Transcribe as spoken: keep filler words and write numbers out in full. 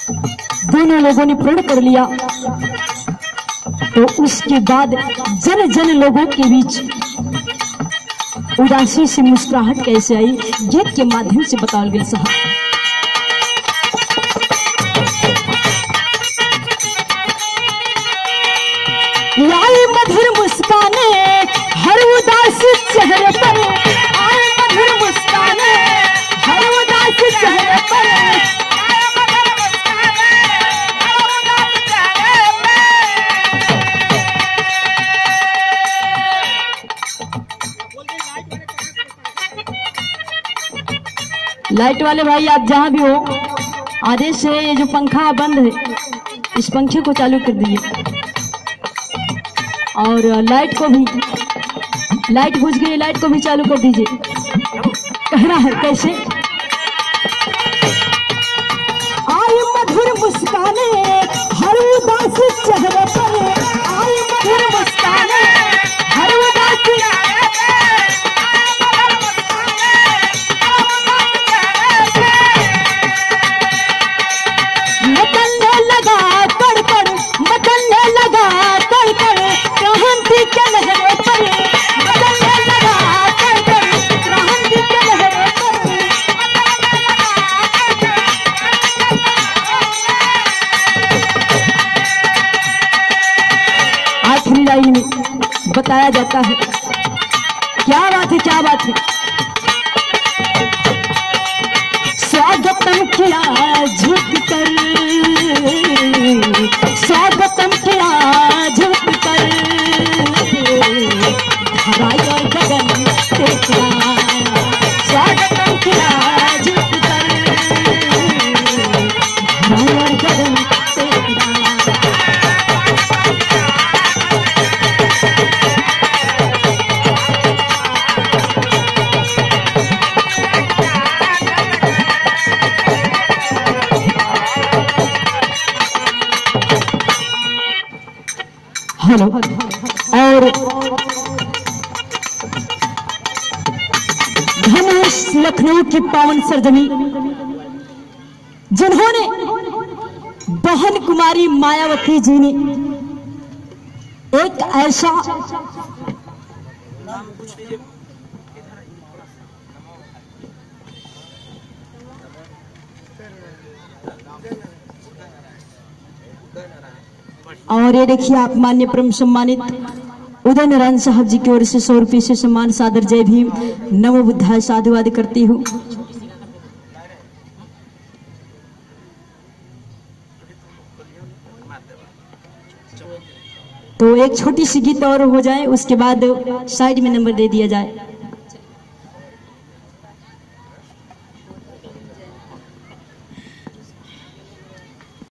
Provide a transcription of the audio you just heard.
दोनों लोगों ने प्रण कर लिया। तो उसके बाद जन जन लोगों के बीच उदासी से मुस्कुराहट कैसे आई, गीत के माध्यम से बताओ गया साहब। लाई मधुर मुस्काने हर उदास चेहरे पर, आए मधुर मुस्काने हर उदास चेहरे पर, लाइट वाले भाई आप जहां भी हो, आदेश है ये जो पंखा बंद है इस पंखे को चालू कर दीजिए, और लाइट को भी, लाइट बुझ गई, लाइट को भी चालू कर दीजिए। कहना है कैसे, आई मधुर मुस्काने हर उदास चेहरे पर, आई मधुर मुस्काने हर उदास चेहरे पर, मचलने लगा कड़ कड़, मचलने लगा कड़ कड़, क्रांति के लहरों पर, मचलने लगा कड़ कड़, क्रांति के लहरों पर। आखिरी लाइन में बताया जाता है, क्या बात है, क्या बात है। स्वागतम किया झुक कर, स्वागतम किया झुक कर, धराई और गगन देखा, स्वागतम किया झुक कर, धराई और गगन देखा। हेलो, और धनुष लखनऊ की पावन सरजमी, जिन्होंने बहन कुमारी मायावती जी ने एक ऐसा और ये देखिए आप मान्य परम सम्मानित उदय नारायण साहब जी की ओर से सौ रुपये से सम्मान सादर। जय भीम, नमो बुद्धाय, साधुवाद करती हूँ। तो एक छोटी सी गीत और हो जाए, उसके बाद साइड में नंबर दे दिया जाए।